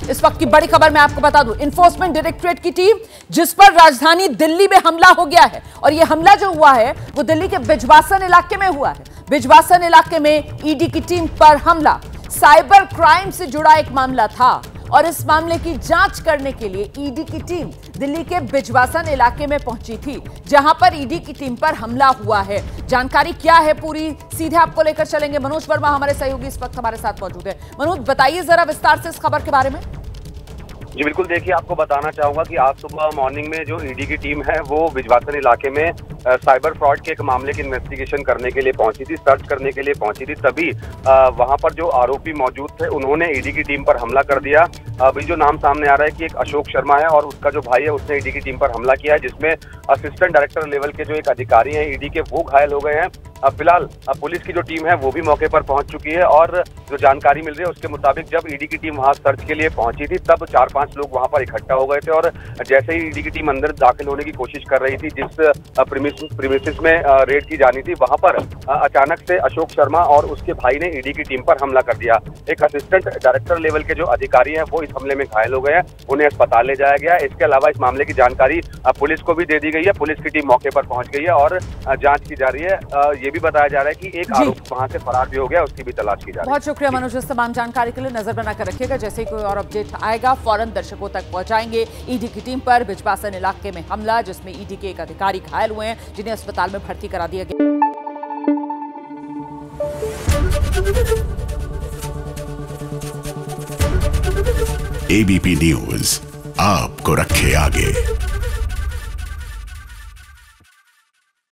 इस वक्त की बड़ी खबर मैं आपको बता दूं, इन्फोर्समेंट डायरेक्टरेट की टीम जिस पर राजधानी दिल्ली में हमला हो गया है, और यह हमला जो हुआ है वो दिल्ली के बिजवासन इलाके में हुआ है। बिजवासन इलाके में ईडी की टीम पर हमला साइबर क्राइम से जुड़ा एक मामला था, और इस मामले की जांच करने के लिए ईडी की टीम दिल्ली के बिजवासन इलाके में पहुंची थी, जहां पर ईडी की टीम पर हमला हुआ है। जानकारी क्या है पूरी, सीधे आपको लेकर चलेंगे। मनोज वर्मा हमारे सहयोगी इस वक्त हमारे साथ मौजूद है। मनोज, बताइए जरा विस्तार से इस खबर के बारे में। जी बिल्कुल, देखिए आपको बताना चाहूंगा कि आज सुबह मॉर्निंग में जो ईडी की टीम है वो बिजवासन इलाके में साइबर फ्रॉड के एक मामले की इन्वेस्टिगेशन करने के लिए पहुंची थी, सर्च करने के लिए पहुंची थी। तभी वहां पर जो आरोपी मौजूद थे उन्होंने ईडी की टीम पर हमला कर दिया। अभी जो नाम सामने आ रहा है कि एक अशोक शर्मा है और उसका जो भाई है उसने ईडी की टीम पर हमला किया है, जिसमें असिस्टेंट डायरेक्टर लेवल के जो एक अधिकारी हैं ईडी के वो घायल हो गए हैं। फिलहाल पुलिस की जो टीम है वो भी मौके पर पहुंच चुकी है, और जो जानकारी मिल रही है उसके मुताबिक जब ईडी की टीम वहां सर्च के लिए पहुंची थी तब 4-5 लोग वहां पर इकट्ठा हो गए थे, और जैसे ही ईडी की टीम अंदर दाखिल होने की कोशिश कर रही थी, जिस प्रीमिसेस में रेड की जानी थी, वहां पर अचानक से अशोक शर्मा और उसके भाई ने ईडी की टीम पर हमला कर दिया। एक असिस्टेंट डायरेक्टर लेवल के जो अधिकारी हैं वो इस हमले में घायल हो गए हैं, उन्हें अस्पताल ले जाया गया। इसके अलावा इस मामले की जानकारी पुलिस को भी दे दी गई है, पुलिस की टीम मौके पर पहुंच गई है और जांच की जा रही है। ये भी बताया जा रहा है कि एक आरोपी वहां से फरार भी हो गया, उसकी भी तलाश की जा रही है। बहुत शुक्रिया मनोज, इस तमाम जानकारी के लिए। नजर बनाकर रखिएगा, जैसे ही कोई और अपडेट आएगा फौरन दर्शकों तक पहुंचाएंगे। ईडी की टीम पर बिजवासन इलाके में हमला, जिसमें ईडी के एक अधिकारी घायल हुए हैं, जिन्हें अस्पताल में भर्ती करा दिया गया। एबीपी न्यूज आपको रखे आगे।